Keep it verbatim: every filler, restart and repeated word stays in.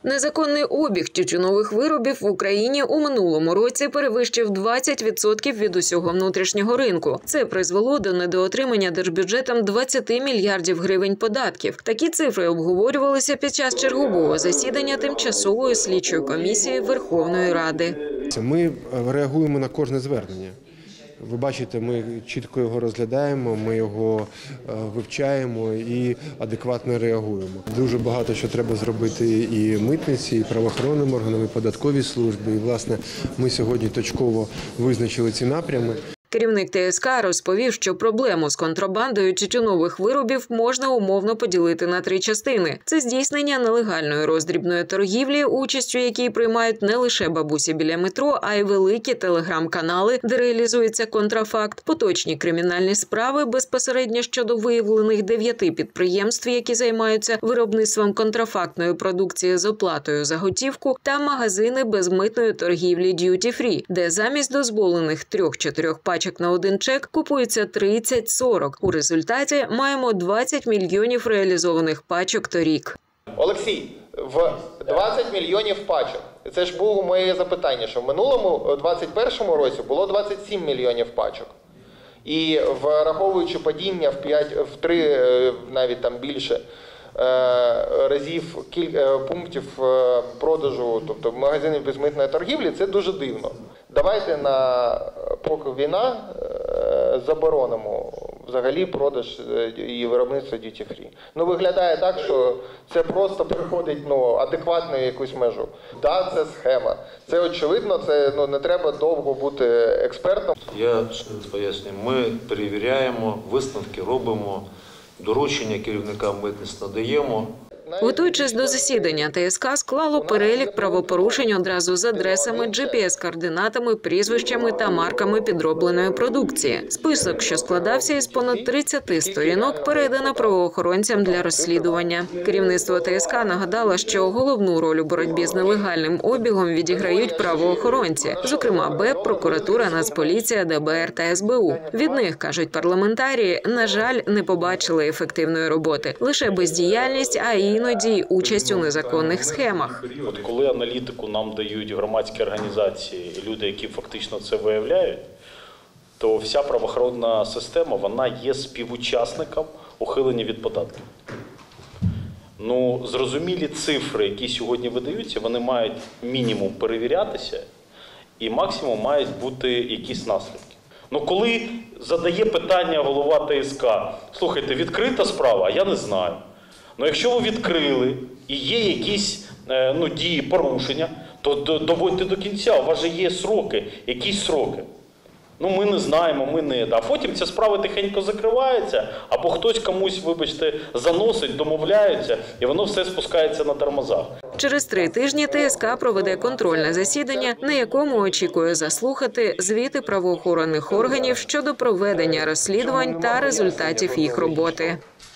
Незаконний обіг тютюнових виробів в Україні у минулому році перевищив двадцять відсотків від усього внутрішнього ринку. Це призвело до недоотримання держбюджетом двадцяти мільярдів гривень податків. Такі цифри обговорювалися під час чергового засідання Тимчасової слідчої комісії Верховної Ради. Ми реагуємо на кожне звернення. Ви бачите, ми чітко його розглядаємо, ми його вивчаємо і адекватно реагуємо. Дуже багато що треба зробити і митниці, і правоохоронним органам, і податковій службі. І, власне, ми сьогодні точково визначили ці напрями. Керівник ТСК розповів, що проблему з контрабандою тютюнових виробів можна умовно поділити на три частини. Це здійснення нелегальної роздрібної торгівлі, участю якій приймають не лише бабусі біля метро, а й великі телеграм-канали, де реалізується контрафакт, поточні кримінальні справи безпосередньо щодо виявлених дев'яти підприємств, які займаються виробництвом контрафактної продукції з оплатою за готівку, та магазини безмитної торгівлі Duty Free, де замість дозволених трьох-чотирьох пачок на один чек купується тридцять-сорок. У результаті маємо двадцять мільйонів реалізованих пачок торік. Олексій, в двадцять мільйонів пачок. Це ж було моє запитання, що в минулому, двадцять першому році, було двадцять сім мільйонів пачок. І враховуючи падіння в п'ять, в три, навіть там більше, разів кілька пунктів продажу, тобто магазинів безмитної торгівлі, це дуже дивно. Давайте на поки війна заборонимо взагалі продаж і виробництво Duty Free. Ну, виглядає так, що це просто переходить, ну, адекватну якусь межу. Да, це схема. Це очевидно, це, ну, не треба довго бути експертом. Я пояснюю, ми перевіряємо, висновки робимо, доручення керівникам митниць надаємо. Готуючись до засідання, ТСК склало перелік правопорушень одразу з адресами, джі пі ес-координатами, прізвищами та марками підробленої продукції. Список, що складався із понад тридцяти сторінок, передано правоохоронцям для розслідування. Керівництво ТСК нагадало, що головну роль у боротьбі з нелегальним обігом відіграють правоохоронці, зокрема БЕП, прокуратура, Нацполіція, де бе ер та ес бе у. Від них, кажуть парламентарії, на жаль, не побачили ефективної роботи. Лише бездіяльність, а і іноді участь у незаконних схемах. От коли аналітику нам дають громадські організації і люди, які фактично це виявляють, то вся правоохоронна система, вона є співучасником ухилення від податків. Ну, зрозумілі цифри, які сьогодні видаються, вони мають мінімум перевірятися і максимум мають бути якісь наслідки. Ну, коли задає питання голова ТСК, слухайте, відкрита справа, а я не знаю. Ну, якщо ви відкрили і є якісь ну, дії, порушення, то доводьте до кінця, у вас же є сроки, якісь сроки. Ну, ми не знаємо, ми не. А потім ця справа тихенько закривається, або хтось комусь, вибачте, заносить, домовляється, і воно все спускається на тормозах. Через три тижні ТСК проведе контрольне засідання, на якому очікує заслухати звіти правоохоронних органів щодо проведення розслідувань та результатів їх роботи.